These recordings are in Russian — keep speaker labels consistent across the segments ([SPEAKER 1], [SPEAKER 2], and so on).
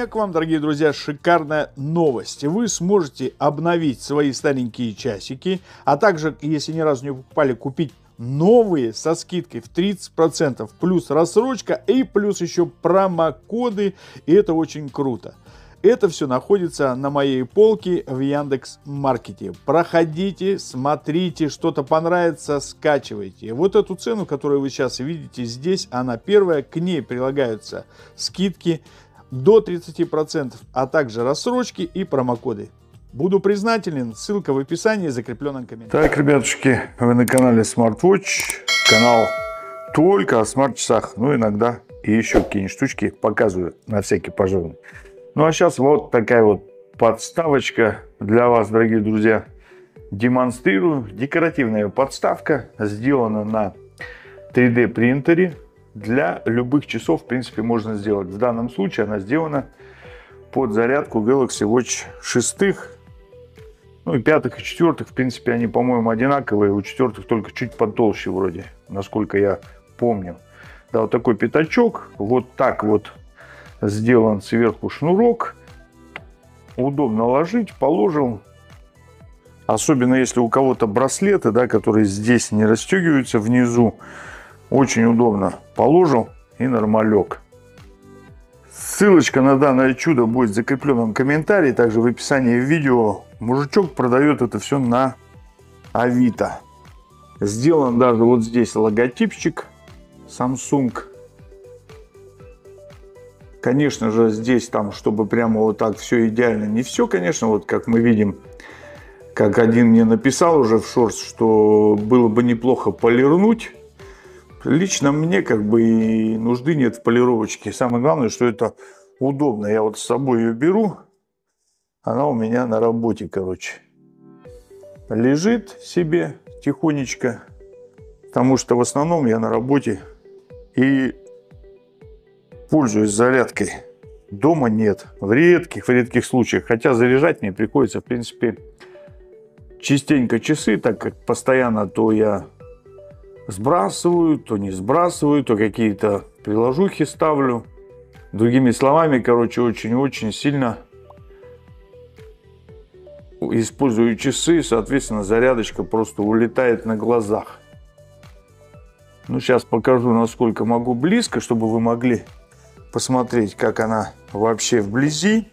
[SPEAKER 1] меня к вам, дорогие друзья, шикарная новость. Вы сможете обновить свои старенькие часики, а также, если ни разу не покупали, купить новые со скидкой в 30%, плюс рассрочка и плюс еще промокоды, и это очень круто. Это все находится на моей полке в Яндекс.Маркете. Проходите, смотрите, что-то понравится, скачивайте. Вот эту цену, которую вы сейчас видите здесь, она первая, к ней прилагаются скидки до 30%, а также рассрочки и промокоды. Буду признателен, ссылка в описании, закрепленном комментарии.
[SPEAKER 2] Так, ребятушки, вы на канале SmartWatch, канал только о смарт-часах, ну иногда и еще какие-нибудь штучки показываю на всякий пожарный. Ну а сейчас вот такая вот подставочка для вас, дорогие друзья. Демонстрирую. Декоративная подставка, сделана на 3D принтере. Для любых часов, в принципе, можно сделать. В данном случае она сделана под зарядку Galaxy Watch 6. Ну и 5 и 4, в принципе, они, по-моему, одинаковые. У 4 только чуть потолще вроде, насколько я помню. Да, вот такой пятачок. Вот так вот сделан сверху шнурок. Удобно ложить, положил. Особенно если у кого-то браслеты, да, которые здесь не расстегиваются внизу. Очень удобно. Положил и нормалек. Ссылочка на данное чудо будет в закрепленном комментарии. Также в описании видео. Мужичок продает это все на Авито. Сделан даже вот здесь логотипчик Samsung. Конечно же, здесь там, чтобы прямо вот так все идеально, не все, конечно, вот как мы видим, как один мне написал уже в шорс, что было бы неплохо полирнуть. Лично мне как бы и нужды нет в полировочке. Самое главное, что это удобно. Я вот с собой ее беру, она у меня на работе, короче. Лежит себе тихонечко, потому что в основном я на работе и пользуюсь зарядкой. Дома нет, в редких случаях. Хотя заряжать мне приходится, в принципе, частенько часы, так как постоянно то я сбрасываю, то не сбрасываю, то какие-то приложухи ставлю. Другими словами, короче, очень-очень сильно использую часы, соответственно, зарядочка просто улетает на глазах. Ну, сейчас покажу, насколько могу близко, чтобы вы могли посмотреть, как она вообще вблизи.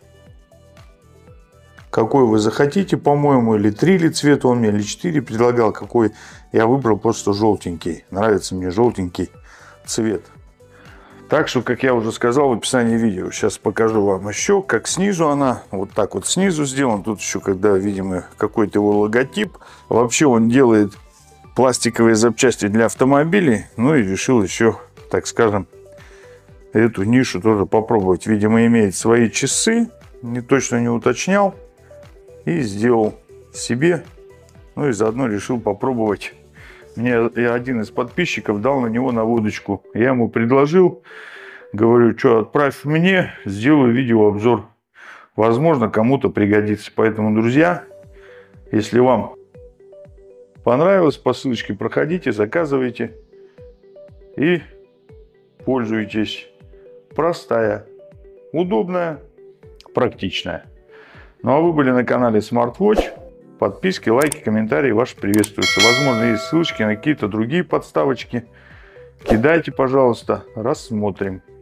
[SPEAKER 2] Какой вы захотите, по-моему, или 3 ли цвета он мне, или 4 предлагал, какой я выбрал, просто желтенький. Нравится мне желтенький цвет. Так что, как я уже сказал в описании видео, сейчас покажу вам еще, как снизу она, вот так вот снизу сделан. Тут еще, когда, видимо, какой-то его логотип. Вообще он делает пластиковые запчасти для автомобилей. Ну и решил еще, так скажем, эту нишу тоже попробовать. Видимо, имеет свои часы, точно не уточнял. И сделал себе, ну и заодно решил попробовать. Мне один из подписчиков дал на него наводочку. Я ему предложил, говорю, что отправь мне, сделаю видеообзор. Возможно, кому-то пригодится. Поэтому, друзья, если вам понравилось, по ссылочке проходите, заказывайте и пользуйтесь. Простая, удобная, практичная. Ну а вы были на канале SmartWatch. Подписки, лайки, комментарии ваши приветствуются. Возможно, есть ссылочки на какие-то другие подставочки. Кидайте, пожалуйста, рассмотрим.